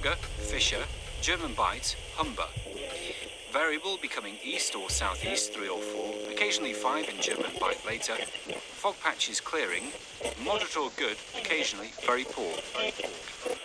Fogger, Fisher, German Bight, Humber. Variable becoming east or southeast 3 or 4, occasionally 5 in German Bight later. Fog patches clearing, moderate or good, occasionally very poor.